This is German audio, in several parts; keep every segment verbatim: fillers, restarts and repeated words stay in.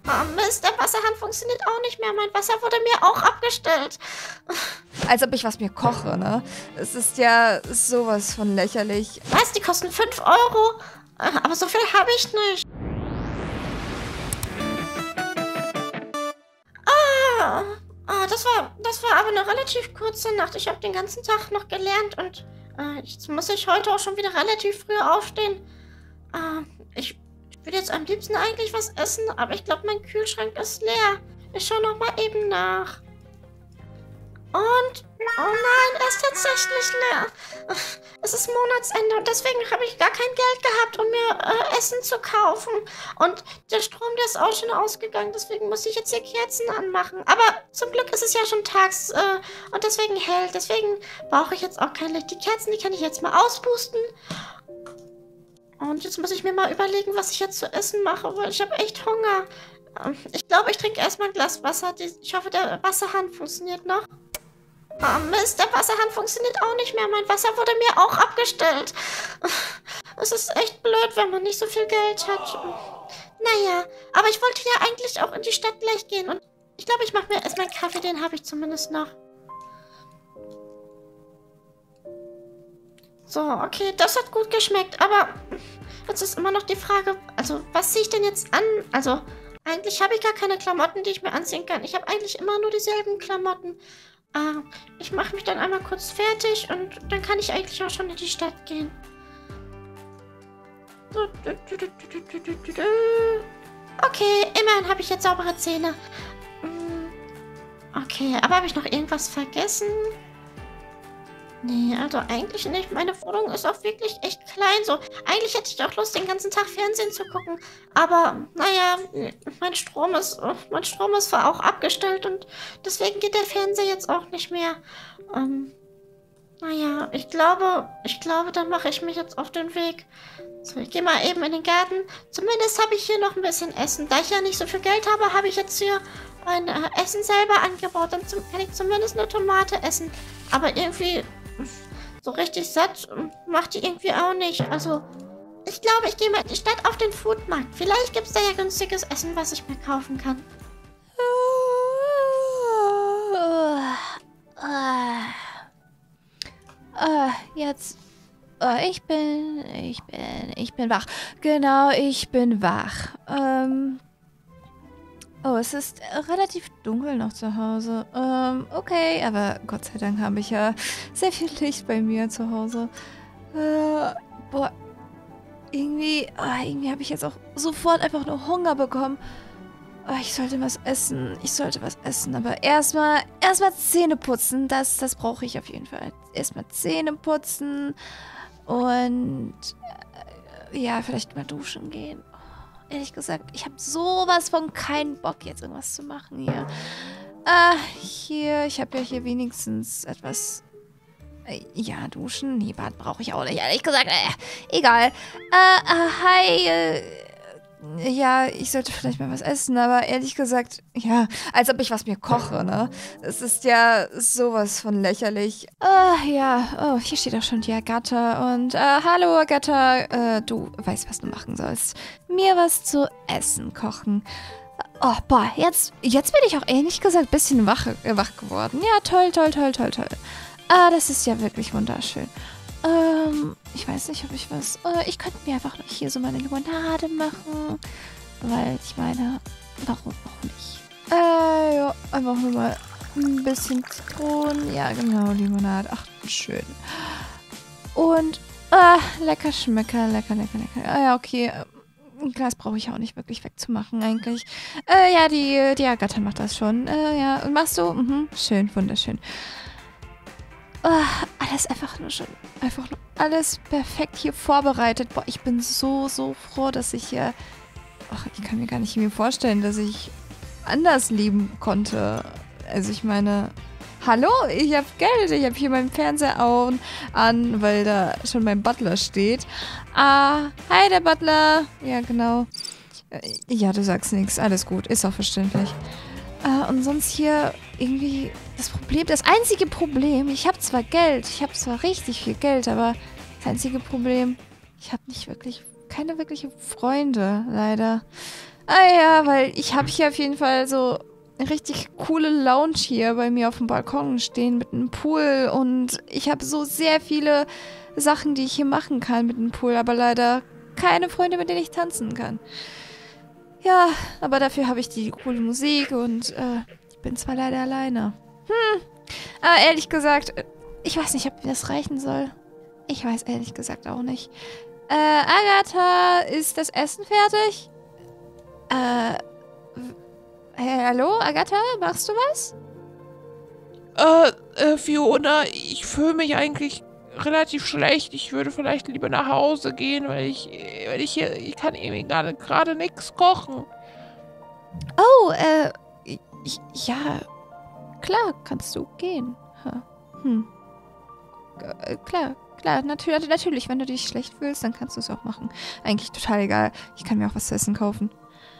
Oh Mist, der Wasserhahn funktioniert auch nicht mehr. Mein Wasser wurde mir auch abgestellt. Als ob ich was mir koche, ne? Es ist ja sowas von lächerlich. Was? Die kosten fünf Euro? Aber so viel habe ich nicht. Ah, ah, das war, das war aber eine relativ kurze Nacht. Ich habe den ganzen Tag noch gelernt und äh, jetzt muss ich heute auch schon wieder relativ früh aufstehen. Äh, ich, ich will jetzt am liebsten eigentlich was essen, aber ich glaube, mein Kühlschrank ist leer. Ich schaue noch mal eben nach. Und, oh nein, er ist tatsächlich leer. Es ist Monatsende und deswegen habe ich gar kein Geld gehabt, um mir äh, Essen zu kaufen. Und der Strom, der ist auch schon ausgegangen, deswegen muss ich jetzt hier Kerzen anmachen. Aber zum Glück ist es ja schon tags äh, und deswegen hell. Deswegen brauche ich jetzt auch kein Licht. Die Kerzen, die kann ich jetzt mal auspusten. Und jetzt muss ich mir mal überlegen, was ich jetzt zu essen mache, weil ich habe echt Hunger. Ähm, ich glaube, ich trinke erstmal ein Glas Wasser. Ich hoffe, der Wasserhahn funktioniert noch. Oh Mist, der Wasserhahn funktioniert auch nicht mehr. Mein Wasser wurde mir auch abgestellt. Es ist echt blöd, wenn man nicht so viel Geld hat. Naja, aber ich wollte ja eigentlich auch in die Stadt gleich gehen. Und ich glaube, ich mache mir erstmal einen Kaffee, den habe ich zumindest noch. So, okay, das hat gut geschmeckt. Aber jetzt ist immer noch die Frage, also was ziehe ich denn jetzt an? Also eigentlich habe ich gar keine Klamotten, die ich mir anziehen kann. Ich habe eigentlich immer nur dieselben Klamotten. Uh, ich mache mich dann einmal kurz fertig und dann kann ich eigentlich auch schon in die Stadt gehen. Okay, immerhin habe ich jetzt saubere Zähne. Okay, aber habe ich noch irgendwas vergessen? Nee, also eigentlich nicht. Meine Wohnung ist auch wirklich echt klein. So, eigentlich hätte ich auch Lust, den ganzen Tag Fernsehen zu gucken. Aber, naja, mein Strom ist, mein Strom ist zwar auch abgestellt und deswegen geht der Fernseher jetzt auch nicht mehr. Ähm, naja, ich glaube, ich glaube, dann mache ich mich jetzt auf den Weg. So, ich gehe mal eben in den Garten. Zumindest habe ich hier noch ein bisschen Essen. Da ich ja nicht so viel Geld habe, habe ich jetzt hier mein äh, Essen selber angebaut. Dann zum, kann ich zumindest eine Tomate essen. Aber irgendwie so richtig satt macht die irgendwie auch nicht. Also, ich glaube, ich gehe mal in die Stadt auf den Foodmarkt. Vielleicht gibt es da ja günstiges Essen, was ich mir kaufen kann. Uh, jetzt. Uh, ich bin. Ich bin. Ich bin wach. Genau, ich bin wach. Ähm. Oh, es ist relativ dunkel noch zu Hause. Ähm, okay, aber Gott sei Dank habe ich ja sehr viel Licht bei mir zu Hause. Äh, boah, irgendwie, oh, irgendwie habe ich jetzt auch sofort einfach nur Hunger bekommen. Oh, ich sollte was essen, ich sollte was essen, aber erstmal, erstmal Zähne putzen, das, das brauche ich auf jeden Fall. Erstmal Zähne putzen und, äh, ja, vielleicht mal duschen gehen. Ehrlich gesagt, ich habe sowas von keinen Bock, jetzt irgendwas zu machen hier. Ah, hier, ich habe ja hier wenigstens etwas... Äh, ja, duschen? Nee, Bad brauche ich auch nicht, ehrlich gesagt. Äh, egal. Äh, äh, hi, äh, ja, ich sollte vielleicht mal was essen, aber ehrlich gesagt, ja, als ob ich was mir koche, ne? Es ist ja sowas von lächerlich. Ah, ja, oh, hier steht auch schon die Agatha und, äh, hallo Agatha, äh, du weißt, was du machen sollst. Mir was zu essen kochen. Oh, boah, jetzt, jetzt bin ich auch ehrlich gesagt ein bisschen wach, äh, wach geworden. Ja, toll, toll, toll, toll, toll. Ah, das ist ja wirklich wunderschön. Ähm, ich weiß nicht, ob ich was... Äh, ich könnte mir einfach noch hier so meine Limonade machen. Weil, ich meine, warum auch nicht? Äh, ja, einfach nur mal ein bisschen Zitronen. Ja, genau, Limonade. Ach, schön. Und, äh, lecker Schmecker, lecker, lecker, lecker. Ah, ja, okay. Ein Glas brauche ich auch nicht wirklich wegzumachen, eigentlich. Äh, ja, die, die Agatha macht das schon. Äh, ja, und machst du? Mhm, schön, wunderschön. Oh, alles einfach nur schon, einfach nur alles perfekt hier vorbereitet. Boah, ich bin so, so froh, dass ich hier... Ach, ich kann mir gar nicht mir vorstellen, dass ich anders leben konnte. Also ich meine, hallo, ich habe Geld, ich habe hier meinen Fernseher an, an, weil da schon mein Butler steht. Ah, hi, der Butler. Ja, genau. Ja, du sagst nichts, alles gut, ist auch verständlich. Uh, und sonst hier irgendwie das Problem, das einzige Problem, ich habe zwar Geld, ich habe zwar richtig viel Geld, aber das einzige Problem, ich habe nicht wirklich, keine wirkliche Freunde, leider. Ah ja, weil ich habe hier auf jeden Fall so eine richtig coole Lounge hier bei mir auf dem Balkon stehen mit einem Pool. Und ich habe so sehr viele Sachen, die ich hier machen kann mit dem Pool, aber leider keine Freunde, mit denen ich tanzen kann. Ja, aber dafür habe ich die coole Musik und äh, ich bin zwar leider alleine. Hm, aber ehrlich gesagt, ich weiß nicht, ob mir das reichen soll. Ich weiß ehrlich gesagt auch nicht. Äh, Agatha, ist das Essen fertig? Äh, hey, hallo, Agatha, machst du was? Äh, äh, Fiona, ich fühle mich eigentlich relativ schlecht. Ich würde vielleicht lieber nach Hause gehen, weil ich, weil ich hier, ich kann irgendwie gerade gerade nichts kochen. Oh, äh, ich, ja, klar, kannst du gehen. Hm. Äh, klar, klar, natürlich, natürlich, wenn du dich schlecht fühlst, dann kannst du es auch machen. Eigentlich total egal. Ich kann mir auch was zu essen kaufen.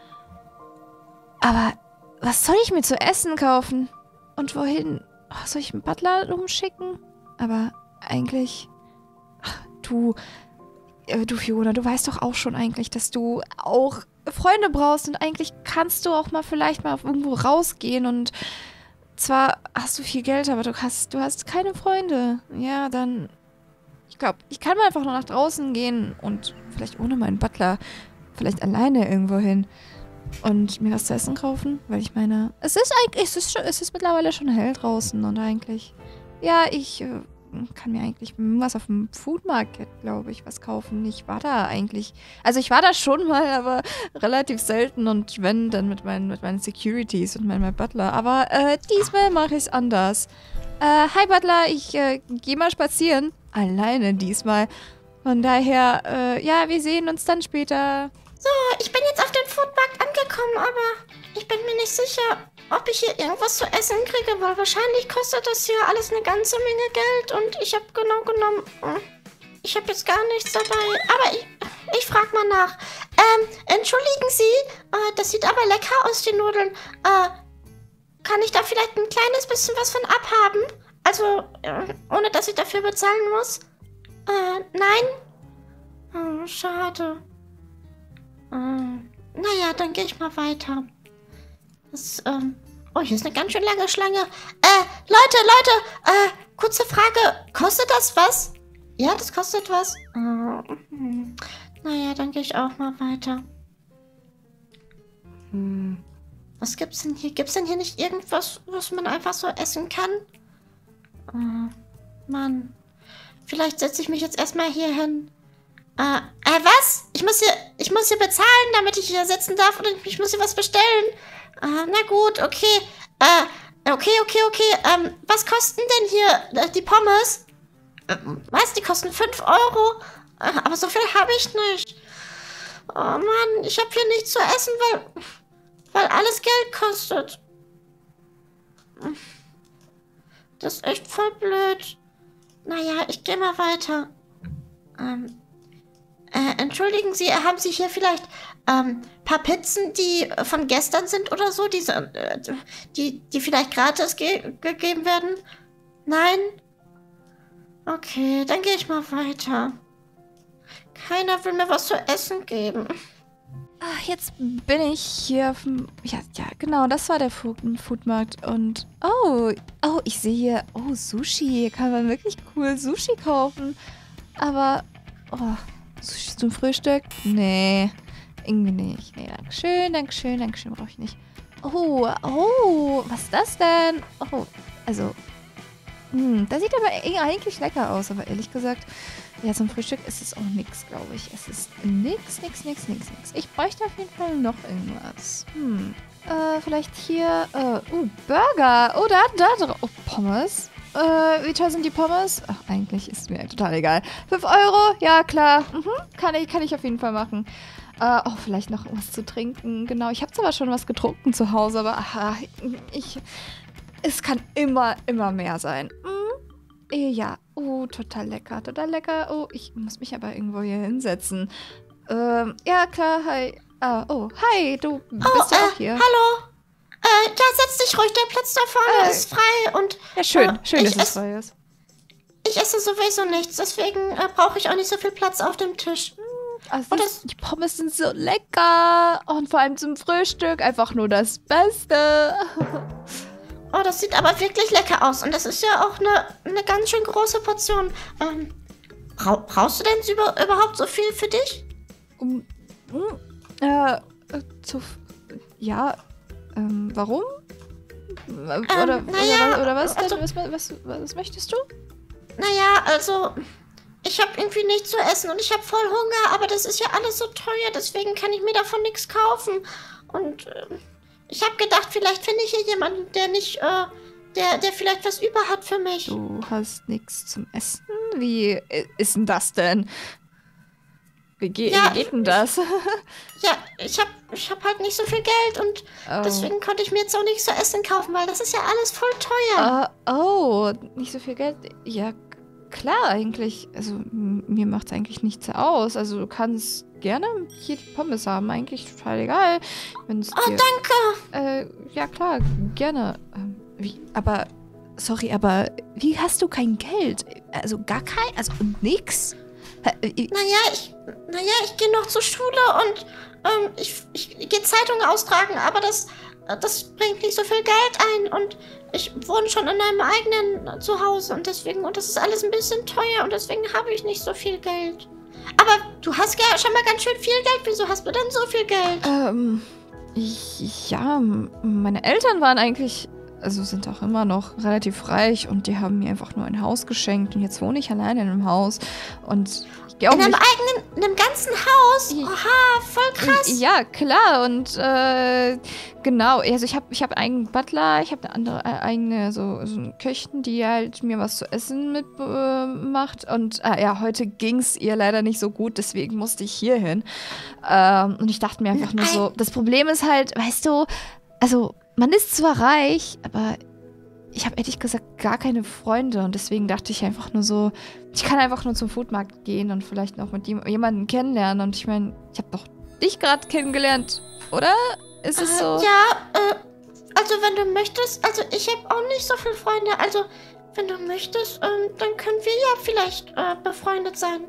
Aber was soll ich mir zu essen kaufen? Und wohin? Oh, soll ich einen Butler rumschicken? Aber eigentlich... Ach, du... Äh, du, Fiona, du weißt doch auch schon eigentlich, dass du auch Freunde brauchst. Und eigentlich kannst du auch mal vielleicht mal irgendwo rausgehen. Und zwar hast du viel Geld, aber du hast, du hast keine Freunde. Ja, dann... Ich glaube, ich kann mal einfach nur nach draußen gehen und vielleicht ohne meinen Butler vielleicht alleine irgendwo hin. Und mir was zu essen kaufen, weil ich meine, es ist eigentlich, es ist, schon, es ist mittlerweile schon hell draußen und eigentlich, ja, ich äh, kann mir eigentlich was auf dem Food Market, glaube ich, was kaufen. Ich war da eigentlich, also ich war da schon mal, aber relativ selten und wenn, dann mit meinen, mit meinen Securities und meinem Butler. Aber äh, diesmal mache ich es anders. Äh, hi Butler, ich äh, gehe mal spazieren. Alleine diesmal. Von daher, äh, ja, wir sehen uns dann später. So, ich bin jetzt auf dem Foodmarkt angekommen, aber ich bin mir nicht sicher, ob ich hier irgendwas zu essen kriege, weil wahrscheinlich kostet das hier alles eine ganze Menge Geld und ich habe genau genommen, ich habe jetzt gar nichts dabei, aber ich, ich frage mal nach. Ähm, entschuldigen Sie, äh, das sieht aber lecker aus, die Nudeln. Äh, kann ich da vielleicht ein kleines bisschen was von abhaben? Also, äh, ohne dass ich dafür bezahlen muss? Äh, nein? Oh, schade. Ähm, naja, dann gehe ich mal weiter. Das, ähm, oh, hier ist eine ganz schön lange Schlange. Äh, Leute, Leute, äh, kurze Frage. Kostet das was? Ja, das kostet was. Äh, hm. Naja, dann gehe ich auch mal weiter. Hm. Was gibt's denn hier? Gibt's denn hier nicht irgendwas, was man einfach so essen kann? Äh, Mann. Vielleicht setze ich mich jetzt erstmal hier hin. Äh, äh, was? Ich muss hier, ich muss hier bezahlen, damit ich hier sitzen darf und ich muss hier was bestellen. Äh, na gut, okay. Äh, okay, okay, okay. Ähm, was kosten denn hier äh, die Pommes? Äh, was? Die kosten fünf Euro? Äh, aber so viel habe ich nicht. Oh Mann, ich habe hier nichts zu essen, weil, weil alles Geld kostet. Das ist echt voll blöd. Naja, ich gehe mal weiter. Ähm, Äh, entschuldigen Sie, haben Sie hier vielleicht ähm, paar Pizzen, die von gestern sind oder so, die, äh, die, die vielleicht gratis ge gegeben werden? Nein? Okay, dann gehe ich mal weiter. Keiner will mir was zu essen geben. Ach, jetzt bin ich hier auf dem... Ja, ja, genau, das war der Food Foodmarkt. Und... Oh, oh, ich sehe hier... Oh, Sushi. Hier kann man wirklich cool Sushi kaufen. Aber... Oh... Sushi zum Frühstück? Nee, irgendwie nicht. Nee, dankeschön, dankeschön, dankeschön, brauche ich nicht. Oh, oh, was ist das denn? Oh, also, hm, das sieht aber eigentlich lecker aus, aber ehrlich gesagt, ja, zum Frühstück ist es auch nix, glaube ich. Es ist nix, nix, nix, nix, nix. Ich bräuchte auf jeden Fall noch irgendwas. Hm, äh, vielleicht hier, äh, uh, Burger. Oh, da, da drauf. Oh, Pommes. Äh, wie teuer sind die Pommes? Ach, eigentlich ist mir total egal. fünf Euro? Ja, klar. Mhm. Kann ich, kann ich auf jeden Fall machen. Äh, oh, vielleicht noch was zu trinken. Genau, ich habe zwar schon was getrunken zu Hause, aber aha, ich... Es kann immer, immer mehr sein. Mhm. Ja. Oh, total lecker, total lecker. Oh, ich muss mich aber irgendwo hier hinsetzen. Ähm, ja, klar, hi. Ah, oh, hi, du bist oh, ja äh, auch hier. Hallo. Äh, ja, setz dich ruhig, der Platz da vorne äh, ist frei und... Ja, schön, äh, schön, dass es frei ist. Ich esse sowieso nichts, deswegen äh, brauche ich auch nicht so viel Platz auf dem Tisch. Also Und das, das, die Pommes sind so lecker. Und vor allem zum Frühstück einfach nur das Beste. oh, das sieht aber wirklich lecker aus. Und das ist ja auch eine, eine ganz schön große Portion. Ähm, brau brauchst du denn über überhaupt so viel für dich? Um, um, äh, äh, zu, ja, ähm, warum? Äh, Oder, Ähm, naja, oder, oder was denn? also- Was, was, was möchtest du? Naja, also, ich habe irgendwie nichts zu essen und ich habe voll Hunger, aber das ist ja alles so teuer, deswegen kann ich mir davon nichts kaufen. Und äh, ich habe gedacht, vielleicht finde ich hier jemanden, der nicht, äh, der, der vielleicht was über hat für mich. Du hast nichts zum Essen? Wie äh, ist denn das denn? Wie, ge Ja, wie geht denn das? Ja, ich habe ich hab halt nicht so viel Geld und Oh. deswegen konnte ich mir jetzt auch nichts zu essen kaufen, weil das ist ja alles voll teuer. Äh, oh, nicht so viel Geld. Ja, k- klar, eigentlich. Also, m- mir macht es eigentlich nichts aus. Also, du kannst gerne hier die Pommes haben. Eigentlich total egal. Wenn's Oh, dir, danke. äh, ja, klar, gerne. Ähm, wie, aber, sorry, aber wie hast du kein Geld? Also, gar kein? Also, nix? Äh, äh, Naja, ich, naja, ich gehe noch zur Schule und ähm, ich, ich gehe Zeitungen austragen, aber das, äh, das bringt nicht so viel Geld ein und ich wohne schon in einem eigenen Zuhause und deswegen, und das ist alles ein bisschen teuer und deswegen habe ich nicht so viel Geld. Aber du hast ja schon mal ganz schön viel Geld. Wieso hast du denn so viel Geld? Ähm, ich, ja, m- meine Eltern waren eigentlich, also sind auch immer noch relativ reich und die haben mir einfach nur ein Haus geschenkt und jetzt wohne ich alleine in einem Haus und ich gehe auch In einem nicht... eigenen, in einem ganzen Haus? I- Oha, voll krass. Ja, klar und äh, genau, also ich habe ich hab einen eigenen Butler, ich habe eine andere äh, eigene so, so eine Köchin, die halt mir was zu essen mitmacht äh, macht. Und äh, ja, heute ging es ihr leider nicht so gut, deswegen musste ich hier hin. Ähm, und ich dachte mir einfach nur so, das Problem ist halt, weißt du, also man ist zwar reich, aber ich habe ehrlich gesagt gar keine Freunde und deswegen dachte ich einfach nur so, ich kann einfach nur zum Foodmarkt gehen und vielleicht noch mit jem- jemandem kennenlernen. Und ich meine, ich habe doch dich gerade kennengelernt, oder? Ist es Äh, so? Ja, äh, also wenn du möchtest, also ich habe auch nicht so viele Freunde, also wenn du möchtest, ähm, dann können wir ja vielleicht äh, befreundet sein.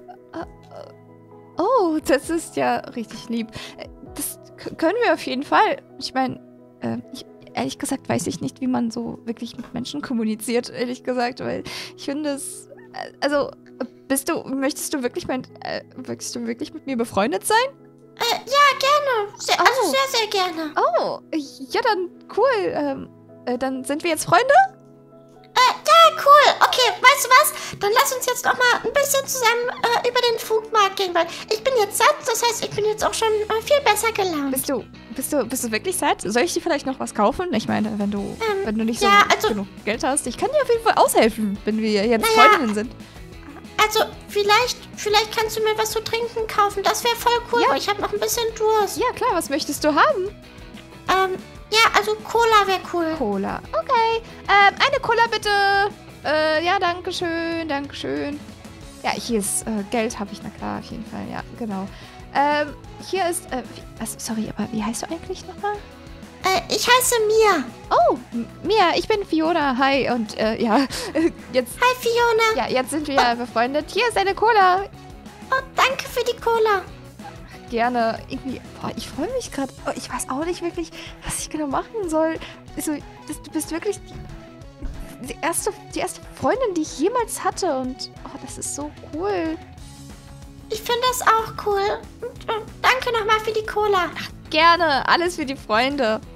Oh, das ist ja richtig lieb. Äh, Das k- können wir auf jeden Fall. Ich meine, äh, ich, ehrlich gesagt weiß ich nicht, wie man so wirklich mit Menschen kommuniziert, ehrlich gesagt, weil ich finde es, äh, also, äh, bist du, möchtest du wirklich mein, äh, möchtest du wirklich mit mir befreundet sein? Äh, ja, gerne. Sehr, also Oh. sehr, sehr gerne. Oh, ja, dann cool. Ähm, äh, dann sind wir jetzt Freunde? Ja, cool. Okay, weißt du was? Dann lass uns jetzt noch mal ein bisschen zusammen äh, über den Foodmarkt gehen, weil ich bin jetzt satt, das heißt, ich bin jetzt auch schon äh, viel besser gelaunt. Bist du, bist du, bist du wirklich satt? Soll ich dir vielleicht noch was kaufen? Ich meine, wenn du, Ähm, wenn du nicht ja, so also- genug Geld hast, ich kann dir auf jeden Fall aushelfen, wenn wir jetzt Naja. Freundinnen sind. Also, vielleicht, vielleicht kannst du mir was zu trinken kaufen. Das wäre voll cool, Ja. weil ich habe noch ein bisschen Durst. Ja, klar, was möchtest du haben? Ähm, ja, also Cola wäre cool. Cola. Okay. Ähm, eine Cola bitte. Äh, ja, danke schön, danke schön. Ja, hier ist äh, Geld, habe ich, na klar, auf jeden Fall, ja, genau. Ähm, hier ist, äh, wie, was, sorry, aber wie heißt du eigentlich nochmal? Äh, ich heiße Mia. Oh, M- Mia, ich bin Fiona, hi, und, äh, ja, jetzt, Hi, Fiona. ja, jetzt sind wir ja befreundet. Hier ist eine Cola. Oh, danke für die Cola. Gerne, irgendwie, boah, ich freue mich gerade. Oh, ich weiß auch nicht wirklich, was ich genau machen soll. Also, das, du bist wirklich die, die, erste, die erste Freundin, die ich jemals hatte und, oh, das ist so cool. Ich finde das auch cool. Und, äh, danke nochmal für die Cola. Gerne, alles für die Freunde.